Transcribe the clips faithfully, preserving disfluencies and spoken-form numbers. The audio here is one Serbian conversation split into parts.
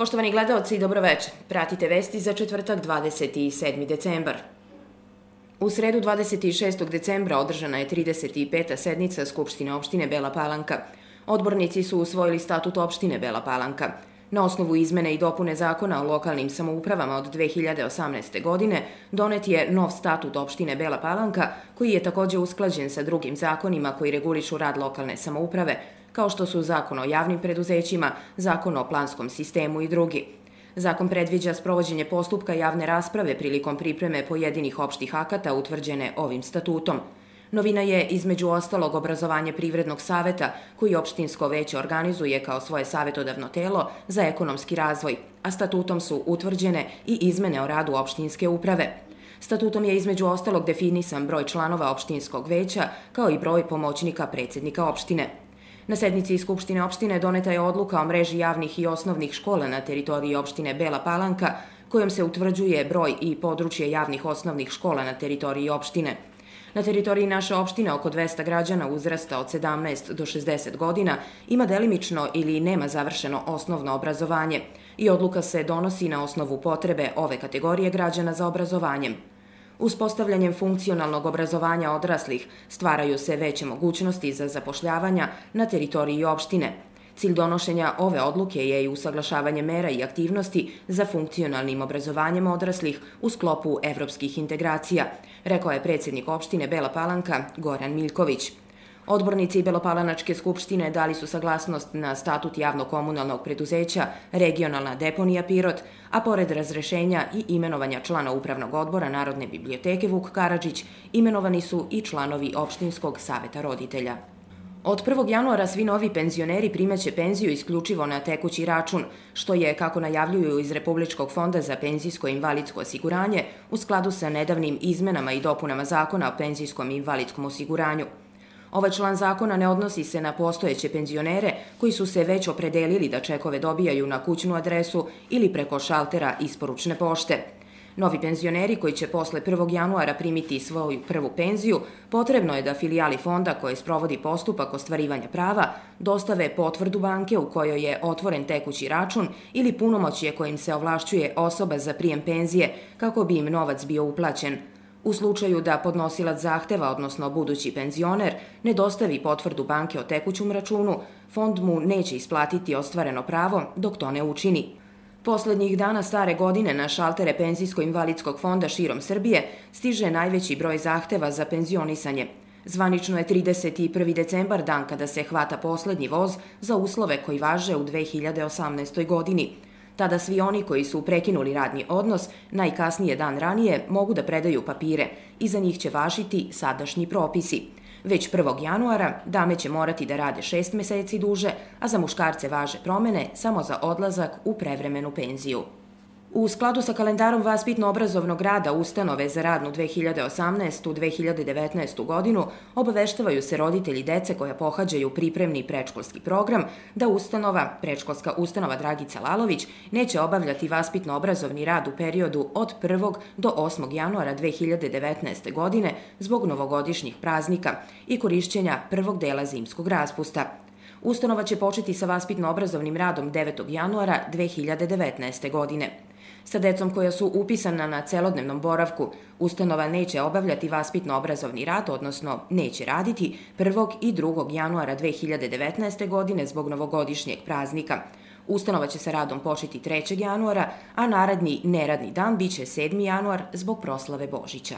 Poštovani gledaoci, dobroveče. Pratite vesti za četvrtak dvadeset sedmi decembar. U sredu dvadeset šestog decembra održana je trideset peta sednica Skupštine opštine Bela Palanka. Odbornici su usvojili statut opštine Bela Palanka. Na osnovu izmene i dopune zakona o lokalnim samoupravama od dve hiljade osamnaeste. godine donet je nov statut opštine Bela Palanka, koji je takođe usklađen sa drugim zakonima koji regulišu rad lokalne samouprave, kao što su Zakon o javnim preduzećima, Zakon o planskom sistemu i drugi. Zakon predviđa sprovođenje postupka javne rasprave prilikom pripreme pojedinih opštih akata utvrđene ovim statutom. Novina je, između ostalog, obrazovanje Privrednog saveta, koji opštinsko veće organizuje kao svoje savetodavno telo za ekonomski razvoj, a statutom su utvrđene i izmene o radu opštinske uprave. Statutom je, između ostalog, definisan broj članova opštinskog veća, kao i broj pomoćnika predsednika opštine. Na sednici Skupštine opštine doneta je odluka o mreži javnih i osnovnih škola na teritoriji opštine Bela Palanka, kojom se utvrđuje broj i područje javnih osnovnih škola na teritoriji opštine. Na teritoriji naše opštine oko dvesta građana uzrasta od sedamnaest do šezdeset godina ima delimično ili nema završeno osnovno obrazovanje i odluka se donosi na osnovu potrebe ove kategorije građana za obrazovanjem. Uspostavljanjem funkcionalnog obrazovanja odraslih stvaraju se veće mogućnosti za zapošljavanja na teritoriji opštine. Cilj donošenja ove odluke je i usaglašavanje mera i aktivnosti za funkcionalnim obrazovanjem odraslih u sklopu evropskih integracija, rekao je predsednik opštine Bela Palanka Goran Miljković. Odbornici Belopalanačke skupštine dali su saglasnost na statut javno-komunalnog preduzeća Regionalna deponija Pirot, a pored razrešenja i imenovanja člana Upravnog odbora Narodne biblioteke Vuk Karadžić, imenovani su i članovi opštinskog saveta roditelja. Od prvog januara svi novi penzioneri primaće penziju isključivo na tekući račun, što je, kako najavljuju iz Republičkog fonda za penzijsko i invalidsko osiguranje, u skladu sa nedavnim izmenama i dopunama Zakona o penzijskom i invalidskom osiguranju. Ovaj član zakona ne odnosi se na postojeće penzionere koji su se već opredelili da čekove dobijaju na kućnu adresu ili preko šaltera isporučne pošte. Novi penzioneri koji će posle prvog januara primiti svoju prvu penziju, potrebno je da filijali fonda koje sprovodi postupak ostvarivanja prava dostave potvrdu banke u kojoj je otvoren tekući račun ili punomoćje kojim se ovlašćuje osoba za prijem penzije kako bi im novac bio uplaćen. U slučaju da podnosilac zahteva, odnosno budući penzioner, ne dostavi potvrdu banke o tekućem računu, fond mu neće isplatiti ostvareno pravo dok to ne učini. Poslednjih dana stare godine na šaltere Penzijsko-invalidskog fonda širom Srbije stiže najveći broj zahteva za penzionisanje. Zvanično je trideset prvi decembar dan kada se hvata poslednji voz za uslove koji važe u dve hiljade osamnaestoj. godini. Tada svi oni koji su prekinuli radni odnos najkasnije dan ranije mogu da predaju papire i za njih će važiti sadašnji propisi. Već prvog januara dame će morati da rade šest meseci duže, a za muškarce važe promene samo za odlazak u prevremenu penziju. U skladu sa kalendarom vaspitno-obrazovnog rada ustanove za radnu dve hiljade osamnaestu. dve hiljade devetnaestu. godinu obaveštavaju se roditelji dece koja pohađaju pripremni predškolski program da ustanova, predškolska ustanova Dragica Lalović, neće obavljati vaspitno-obrazovni rad u periodu od prvog do osmog januara dve hiljade devetnaeste. godine zbog novogodišnjih praznika i korišćenja prvog dela zimskog raspusta. Ustanova će početi sa vaspitno-obrazovnim radom devetog januara dve hiljade devetnaeste. godine. Sa decom koja su upisana na celodnevnom boravku, ustanova neće obavljati vaspitno-obrazovni rad, odnosno neće raditi prvog i drugog januara dve hiljade devetnaeste. godine zbog novogodišnjeg praznika. Ustanova će sa radom početi trećeg januara, a naredni neradni dan biće sedmi januar zbog proslave Božića.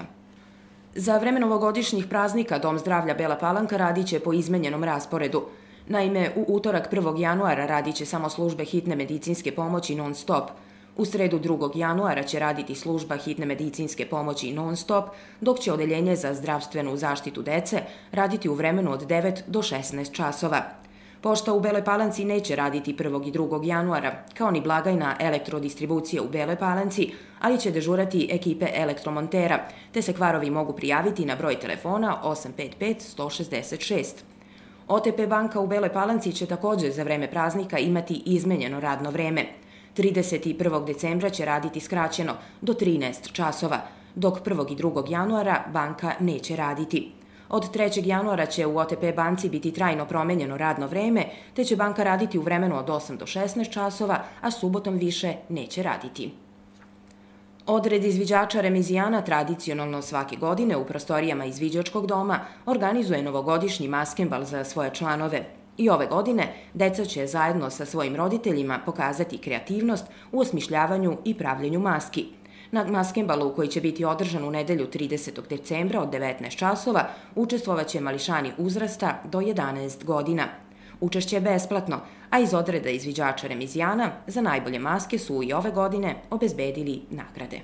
Za vreme novogodišnjih praznika Dom zdravlja Bela Palanka radit će po izmenjenom rasporedu. Naime, u utorak prvog januara radit će samo službe hitne medicinske pomoći non-stop. U sredu drugog januara će raditi služba hitne medicinske pomoći non-stop, dok će odeljenje za zdravstvenu zaštitu dece raditi u vremenu od devet do šesnaest časova. Pošta u Beloj Palanci neće raditi prvog i drugog januara, kao ni blagajna elektrodistribucije u Beloj Palanci, ali će dežurati ekipe elektromontera, te se kvarovi mogu prijaviti na broj telefona osam pet pet sto šezdeset šest. O T P banka u Beloj Palanci će takođe za vreme praznika imati izmenjeno radno vreme. trideset prvog decembra će raditi skraćeno do trinaest časova, dok prvog i drugog januara banka neće raditi. Od trećeg januara će u O T P banci biti trajno promenjeno radno vreme, te će banka raditi u vremenu od osam do šesnaest časova, a subotom više neće raditi. Odred izviđača Remizijana tradicionalno svake godine u prostorijama izviđačkog doma organizuje novogodišnji maskembal za svoje članove. I ove godine deca će zajedno sa svojim roditeljima pokazati kreativnost u osmišljavanju i pravljenju maski. Na maskembalu, koji će biti održan u nedelju tridesetog decembra od devetnaest časova, učestvovaće mališani uzrasta do jedanaest godina. Učešće je besplatno, a iz odreda izviđača Remizijana za najbolje maske su i ove godine obezbedili nagrade.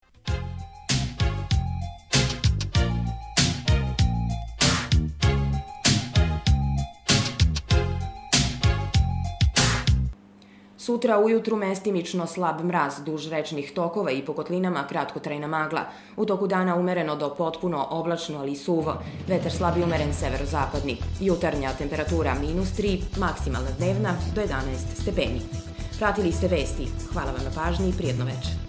Sutra ujutru mestimično slab mraz duž rečnih tokova i po kotlinama kratkotrajna magla. U toku dana umereno do potpuno oblačno, ali suvo. Vetar slab i umeren severozapadni. Jutarnja temperatura minus tri, maksimalna dnevna do jedanaest stepeni. Pratili ste vesti. Hvala vam na pažnji i prijetno večer.